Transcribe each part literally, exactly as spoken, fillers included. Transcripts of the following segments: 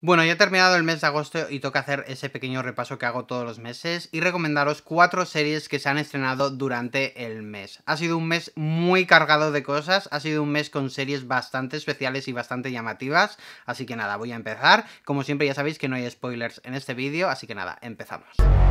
Bueno, ya ha terminado el mes de agosto y toca hacer ese pequeño repaso que hago todos los meses y recomendaros cuatro series que se han estrenado durante el mes. Ha sido un mes muy cargado de cosas, ha sido un mes con series bastante especiales y bastante llamativas, así que nada, voy a empezar. Como siempre ya sabéis que no hay spoilers en este vídeo, así que nada, empezamos.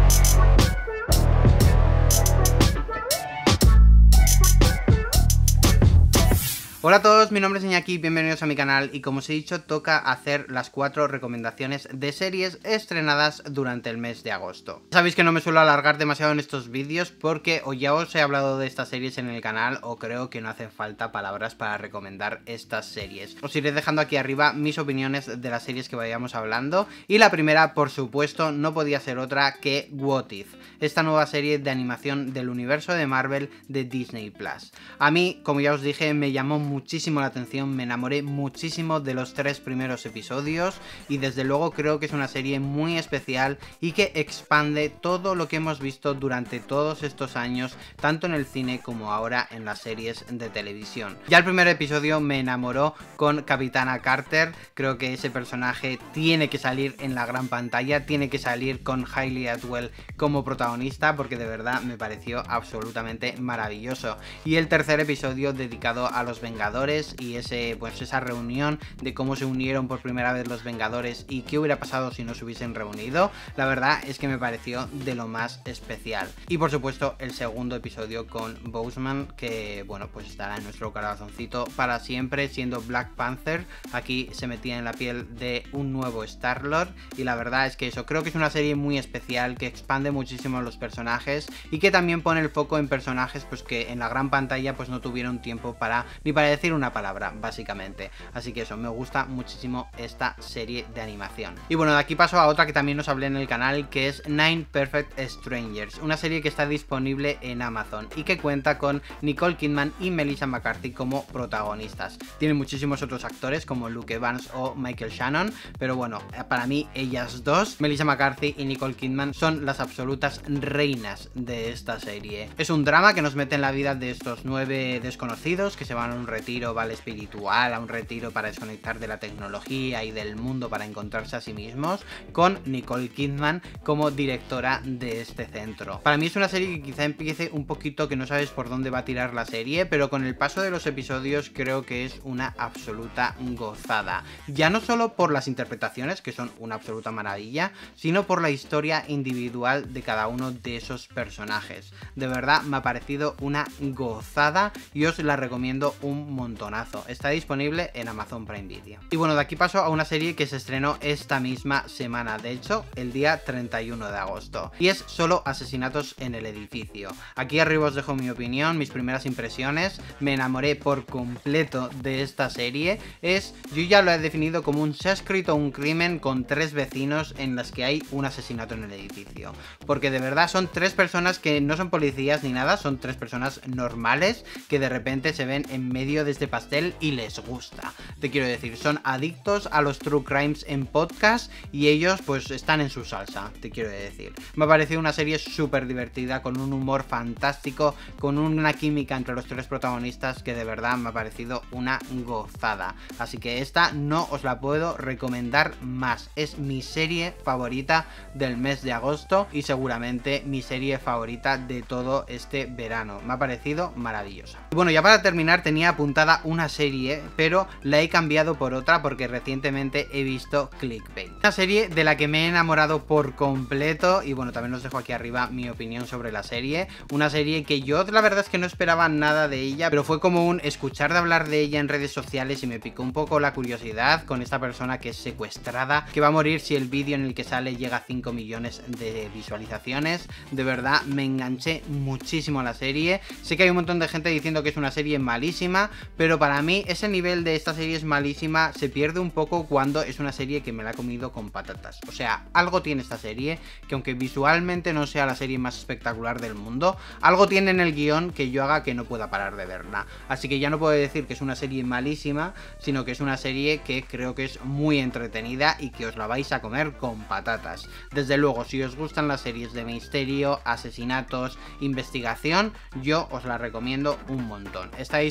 Hola a todos, mi nombre es Iñaki, bienvenidos a mi canal y como os he dicho toca hacer las cuatro recomendaciones de series estrenadas durante el mes de agosto. Sabéis que no me suelo alargar demasiado en estos vídeos porque o ya os he hablado de estas series en el canal o creo que no hacen falta palabras para recomendar estas series. Os iré dejando aquí arriba mis opiniones de las series que vayamos hablando y la primera, por supuesto, no podía ser otra que What If, esta nueva serie de animación del universo de Marvel de Disney plus. A mí, como ya os dije, me llamó muchísimo la atención, me enamoré muchísimo de los tres primeros episodios y desde luego creo que es una serie muy especial y que expande todo lo que hemos visto durante todos estos años, tanto en el cine como ahora en las series de televisión. Ya el primer episodio me enamoró con Capitana Carter, creo que ese personaje tiene que salir en la gran pantalla, tiene que salir con Hayley Atwell como protagonista porque de verdad me pareció absolutamente maravilloso. Y el tercer episodio dedicado a los Vengadores y ese, pues esa reunión de cómo se unieron por primera vez los Vengadores y qué hubiera pasado si no se hubiesen reunido, la verdad es que me pareció de lo más especial. Y por supuesto el segundo episodio con Boseman, que bueno, pues estará en nuestro corazoncito para siempre siendo Black Panther. Aquí se metía en la piel de un nuevo Star-Lord y la verdad es que eso, creo que es una serie muy especial que expande muchísimo los personajes y que también pone el foco en personajes pues que en la gran pantalla pues no tuvieron tiempo para ni para decir una palabra, básicamente. Así que eso, me gusta muchísimo esta serie de animación. Y bueno, de aquí paso a otra que también os hablé en el canal, que es Nine Perfect Strangers, una serie que está disponible en Amazon y que cuenta con Nicole Kidman y Melissa McCarthy como protagonistas. Tiene muchísimos otros actores como Luke Evans o Michael Shannon, pero bueno, para mí ellas dos, Melissa McCarthy y Nicole Kidman, son las absolutas reinas de esta serie. Es un drama que nos mete en la vida de estos nueve desconocidos que se van a un retiro, vale, espiritual, a un retiro para desconectar de la tecnología y del mundo para encontrarse a sí mismos, con Nicole Kidman como directora de este centro. Para mí es una serie que quizá empiece un poquito que no sabes por dónde va a tirar la serie, pero con el paso de los episodios creo que es una absoluta gozada. Ya no solo por las interpretaciones, que son una absoluta maravilla, sino por la historia individual de cada uno de esos personajes. De verdad me ha parecido una gozada y os la recomiendo un montonazo. Está disponible en Amazon Prime Video. Y bueno, de aquí paso a una serie que se estrenó esta misma semana, de hecho el día treinta y uno de agosto, y es Solo asesinatos en el edificio. Aquí arriba os dejo mi opinión, mis primeras impresiones. Me enamoré por completo de esta serie. Es, yo ya lo he definido como un se ha escrito un crimen con tres vecinos en las que hay un asesinato en el edificio, porque de verdad son tres personas que no son policías ni nada, son tres personas normales que de repente se ven en medio de este pastel y les gusta. Te quiero decir, son adictos a los true crimes en podcast y ellos pues están en su salsa, te quiero decir. Me ha parecido una serie súper divertida, con un humor fantástico, con una química entre los tres protagonistas que de verdad me ha parecido una gozada. Así que esta no os la puedo recomendar más. Es mi serie favorita del mes de agosto y seguramente mi serie favorita de todo este verano. Me ha parecido maravillosa. Y bueno, ya para terminar tenía apuntada una serie, pero la he cambiado por otra porque recientemente he visto Clickbait. Una serie de la que me he enamorado por completo y bueno, también os dejo aquí arriba mi opinión sobre la serie. Una serie que yo la verdad es que no esperaba nada de ella, pero fue como un escuchar de hablar de ella en redes sociales y me picó un poco la curiosidad con esta persona que es secuestrada, que va a morir si el vídeo en el que sale llega a cinco millones de visualizaciones. De verdad me enganché muchísimo a la serie. Sé que hay un montón de gente diciendo que es una serie malísima, pero para mí ese nivel de esta serie es malísima se pierde un poco cuando es una serie que me la he comido con patatas. O sea, algo tiene esta serie que aunque visualmente no sea la serie más espectacular del mundo, algo tiene en el guión que yo haga que no pueda parar de verla. Así que ya no puedo decir que es una serie malísima, sino que es una serie que creo que es muy entretenida y que os la vais a comer con patatas. Desde luego, si os gustan las series de misterio, asesinatos, investigación, yo os la recomiendo un montón. Está disponible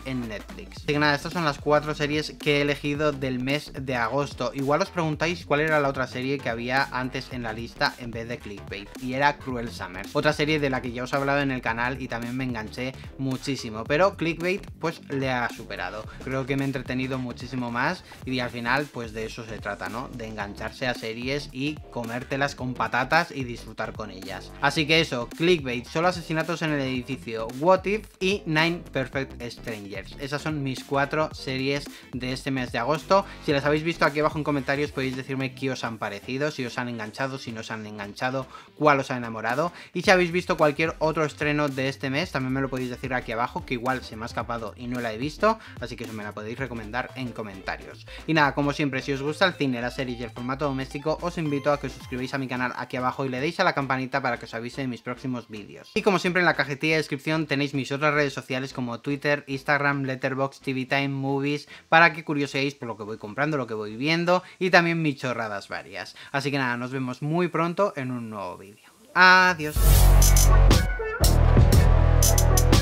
en Netflix. Así que nada, estas son las cuatro series que he elegido del mes de agosto. Igual os preguntáis cuál era la otra serie que había antes en la lista en vez de Clickbait, y era Cruel Summer, otra serie de la que ya os he hablado en el canal y también me enganché muchísimo, pero Clickbait pues le ha superado. Creo que me he entretenido muchísimo más y al final pues de eso se trata, ¿no? De engancharse a series y comértelas con patatas y disfrutar con ellas. Así que eso, Clickbait, Solo asesinatos en el edificio, What If y Nine Perfect Strangers. Esas son mis cuatro series de este mes de agosto. Si las habéis visto aquí abajo en comentarios podéis decirme qué os han parecido, si os han enganchado, si no os han enganchado, cuál os ha enamorado. Y si habéis visto cualquier otro estreno de este mes también me lo podéis decir aquí abajo, que igual se me ha escapado y no la he visto, así que eso me la podéis recomendar en comentarios. Y nada, como siempre, si os gusta el cine, las series y el formato doméstico, os invito a que os suscribáis a mi canal aquí abajo y le deis a la campanita para que os avise de mis próximos vídeos. Y como siempre en la cajetilla de descripción tenéis mis otras redes sociales como Twitter, Instagram, Letterboxd, T V Time, Movies, para que curioseéis por lo que voy comprando, lo que voy viendo y también mis chorradas varias. Así que nada, nos vemos muy pronto en un nuevo vídeo. Adiós.